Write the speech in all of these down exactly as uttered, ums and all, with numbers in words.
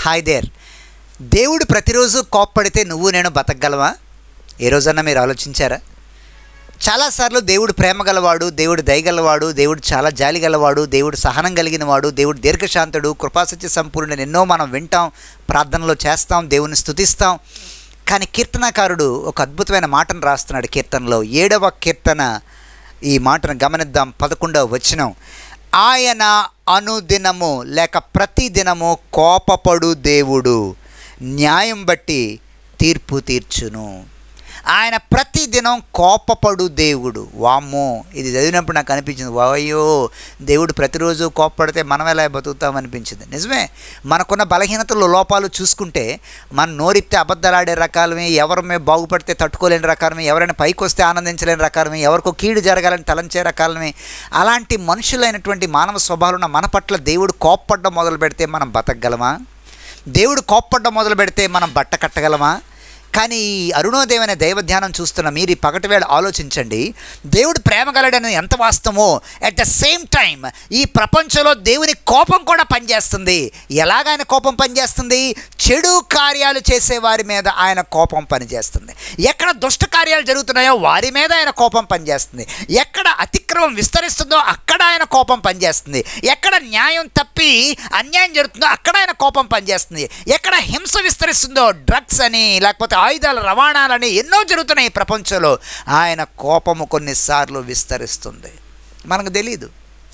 Hi there. దేవుడు ప్రతిరోజు కోప్పడితే నువ్వు నేను బతకగలవా? ఏ రోజన్నా మీరు ఆలోచించారా? చాలాసార్లు దేవుడు ప్రేమ గలవాడు, దేవుడు దయగలవాడు, దేవుడు చాలా జాలి గలవాడు, దేవుడు సహనం కలిగిన వాడు, దేవుడు దీర్ఘశాంతుడు, కృపాసత్య సంపూర్ణుడు ఎన్నో మనం వింటాం, ప్రార్థనలో చేస్తాం, దేవుని స్తుతిస్తాం. కానీ కీర్తనకారుడు ఒక అద్భుతమైన మాటను రాస్తున్నాడు కీర్తనలో. ఏడవ కీర్తన ఈ మాటను గమనిద్దాం. పదకొండవ వచనం, ఆయన అనుదినము లేక ప్రతిదినము కోపపడు దేవుడు, న్యాయం బట్టి తీర్పు తీర్చును. ఆయన ప్రతిదినం కోపపడు దేవుడు. వామ్మో, ఇది చదివినప్పుడు నాకు అనిపించింది, వాయో దేవుడు ప్రతిరోజు కోపపడితే మనం ఎలా బతుకుతాం అనిపించింది. నిజమే, మనకున్న బలహీనతలు లోపాలు చూసుకుంటే మన నోరిప్తే అబద్ధాలాడే రకాలమే, ఎవరమే బాగుపడితే తట్టుకోలేని రకాలమే, ఎవరైనా పైకి వస్తే ఆనందించలేని రకాలమే, ఎవరికో కీడు జరగాలని తలంచే రకాలమే. అలాంటి మనుషులైనటువంటి మానవ స్వభావం ఉన్న మన పట్ల దేవుడు కోప్పడ్డం మొదలు పెడితే మనం బతకగలమా? దేవుడు కోప్పడ్డం మొదలు పెడితే మనం బట్ట కట్టగలమా? కానీ ఈ అరుణోదయం అనే దైవ ధ్యానం చూస్తున్న మీరు ఈ పగటి వేళ ఆలోచించండి. దేవుడు ప్రేమ గలడని ఎంత వాస్తవమో, అట్ ద సేమ్ టైం ఈ ప్రపంచంలో దేవుని కోపం కూడా పనిచేస్తుంది. ఎలాగ ఆయన కోపం పనిచేస్తుంది? చెడు కార్యాలు చేసే వారి మీద ఆయన కోపం పనిచేస్తుంది. ఎక్కడ దుష్ట కార్యాలు జరుగుతున్నాయో వారి మీద ఆయన కోపం పనిచేస్తుంది. ఎక్కడ అతిక్రమం విస్తరిస్తుందో అక్కడ ఆయన కోపం పనిచేస్తుంది. ఎక్కడ న్యాయం తప్పి అన్యాయం జరుగుతుందో అక్కడ ఆయన కోపం పనిచేస్తుంది. ఎక్కడ హింస విస్తరిస్తుందో, డ్రగ్స్ అని లేకపోతే ఆయుధాల రవాణాలని ఎన్నో జరుగుతున్నాయి ఈ ప్రపంచంలో, ఆయన కోపము కొన్నిసార్లు విస్తరిస్తుంది. మనకు తెలీదు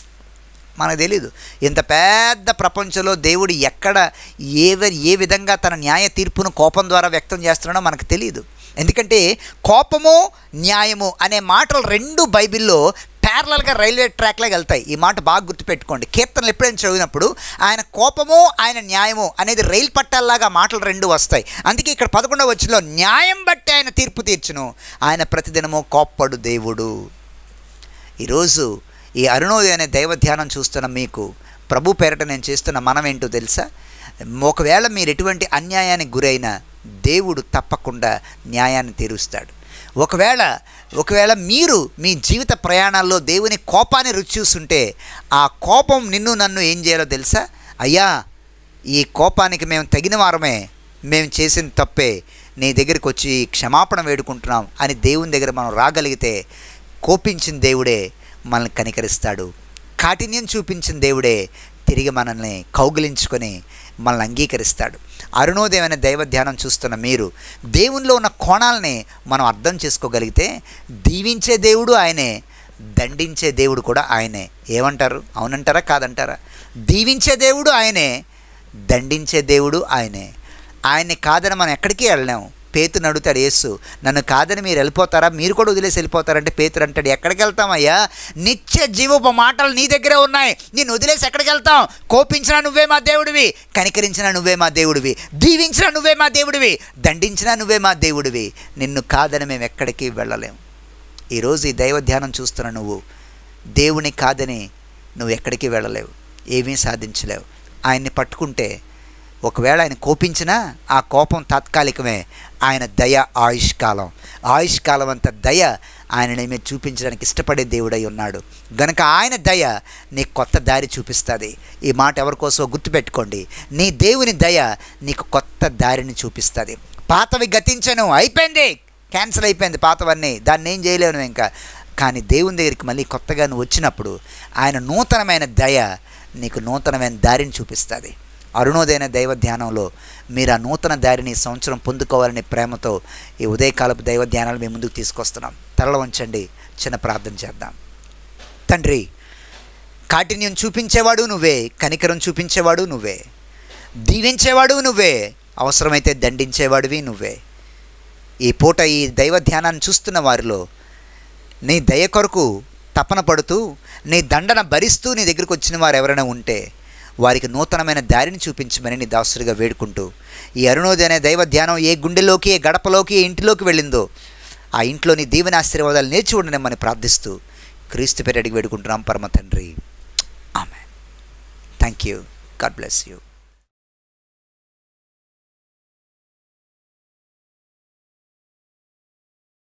మనకు తెలీదు ఇంత పెద్ద ప్రపంచంలో దేవుడు ఎక్కడ ఏ ఏ విధంగా తన న్యాయ తీర్పును కోపం ద్వారా వ్యక్తం చేస్తున్నాడో మనకు తెలియదు. ఎందుకంటే కోపము న్యాయము అనే మాటలు రెండు బైబిల్లో ప్యారలల్గా రైల్వే ట్రాక్లోకి వెళ్తాయి. ఈ మాట బాగా గుర్తుపెట్టుకోండి. కీర్తనలు ఎప్పుడైనా చదివినప్పుడు ఆయన కోపము ఆయన న్యాయము అనేది రైలు పట్టాల్లాగా మాటలు రెండు వస్తాయి. అందుకే ఇక్కడ పదకొండవ వచనంలో న్యాయం బట్టి ఆయన తీర్పు తీర్చును, ఆయన ప్రతిదినము కోప్పడు దేవుడు. ఈరోజు ఈ అరుణోదయం అనే దైవ ధ్యానం చూస్తున్న మీకు ప్రభు పేరట నేను చేస్తున్న మనం ఏంటో తెలుసా? ఒకవేళ మీరు ఎటువంటి అన్యాయానికి గురైనా దేవుడు తప్పకుండా న్యాయాన్ని తీరుస్తాడు. ఒకవేళ ఒకవేళ మీరు మీ జీవిత ప్రయాణాల్లో దేవుని కోపాన్ని రుచి చూస్తుంటే ఆ కోపం నిన్ను నన్ను ఏం చేయాలో తెలుసా? అయ్యా, ఈ కోపానికి మేము తగిన వారమే, మేము చేసిన తప్పే, నీ దగ్గరికి వచ్చి క్షమాపణ వేడుకుంటున్నాం అని దేవుని దగ్గర మనం రాగలిగితే కోపించిన దేవుడే మనల్ని కనికరిస్తాడు. కాఠిన్యం చూపించిన దేవుడే తిరిగి మనల్ని కౌగిలించుకొని మనల్ని అంగీకరిస్తాడు. అరుణోదయం అనే దైవ ధ్యానం చూస్తున్న మీరు దేవునిలో ఉన్న కోణాలని మనం అర్థం చేసుకోగలిగితే దీవించే దేవుడు ఆయనే, దండించే దేవుడు కూడా ఆయనే. ఏమంటారు? అవునంటారా కాదంటారా? దీవించే దేవుడు ఆయనే, దండించే దేవుడు ఆయనే. ఆయన్ని కాదని మనం ఎక్కడికి వెళ్ళలేము. పేతురు అడుగుతాడు యేసు, నన్ను కాదని మీరు వెళ్ళిపోతారా? మీరు కూడా వదిలేసి వెళ్ళిపోతారంటే పేతురు అంటాడు, ఎక్కడికి వెళ్తామయ్యా? నిత్య జీవపు మాటలు నీ దగ్గరే ఉన్నాయి, నేను వదిలేసి ఎక్కడికి వెళ్తాం? కోపించినా నువ్వే మా దేవుడివి, కనికరించినా నువ్వే మా దేవుడివి, దీవించినా నువ్వే మా దేవుడివి, దండించినా నువ్వే మా దేవుడివి. నిన్ను కాదని మేము ఎక్కడికి వెళ్ళలేము. ఈరోజు ఈ దైవ ధ్యానం చూస్తున్న నువ్వు దేవుని కాదని నువ్వు ఎక్కడికి వెళ్ళలేవు, ఏమీ సాధించలేవు. ఆయన్ని పట్టుకుంటే ఒకవేళ ఆయన కోపించినా ఆ కోపం తాత్కాలికమే, ఆయన దయ ఆయుష్కాలం. ఆయుష్కాలం అంత దయ ఆయన మీద చూపించడానికి ఇష్టపడే దేవుడై ఉన్నాడు గనుక ఆయన దయ నీకు కొత్త దారి చూపిస్తుంది. ఈ మాట ఎవరికోసమో గుర్తుపెట్టుకోండి. నీ దేవుని దయ నీకు కొత్త దారిని చూపిస్తుంది. పాతవి గతించను, అయిపోయింది, క్యాన్సిల్ అయిపోయింది పాతవన్నీ, దాన్ని ఏం చేయలేను ఇంకా. కానీ దేవుని దగ్గరికి మళ్ళీ కొత్తగా నువ్వు వచ్చినప్పుడు ఆయన నూతనమైన దయ నీకు నూతనమైన దారిని చూపిస్తుంది. అరుణోదయన దైవ ధ్యానంలో మీరు ఆ నూతన దారిని సంవత్సరం పొందుకోవాలనే ప్రేమతో ఈ ఉదయకాలపు దైవ ధ్యానాలు మేము ముందుకు తీసుకొస్తున్నాం. తలలో ఉంచండి, చిన్న ప్రార్థన చేద్దాం. తండ్రి, కాఠిన్యం చూపించేవాడు నువ్వే, కనికరం చూపించేవాడు నువ్వే, దీవించేవాడు నువ్వే, అవసరమైతే దండించేవాడివి నువ్వే. ఈ పూట ఈ దైవ ధ్యానాన్ని చూస్తున్న వారిలో నీ దయ కొరకు తపన పడుతూ నీ దండన భరిస్తూ నీ దగ్గరికి వచ్చిన వారు ఎవరైనా ఉంటే వారికి నూతనమైన దారిని చూపించమని నీ దాసుడిగా వేడుకుంటూ ఈ అరుణోదయ అనే దైవ ధ్యానం ఏ గుండెలోకి, ఏ గడపలోకి, ఏ ఇంటిలోకి వెళ్ళిందో ఆ ఇంట్లో నీ దీవెన ఆశీర్వాదాలు నేర్చి ఉండమని ప్రార్థిస్తూ క్రీస్తు పేరు అడిగి వేడుకుంటున్నాం పరమ తండ్రి. ఆమేన్. Thank you. God bless you.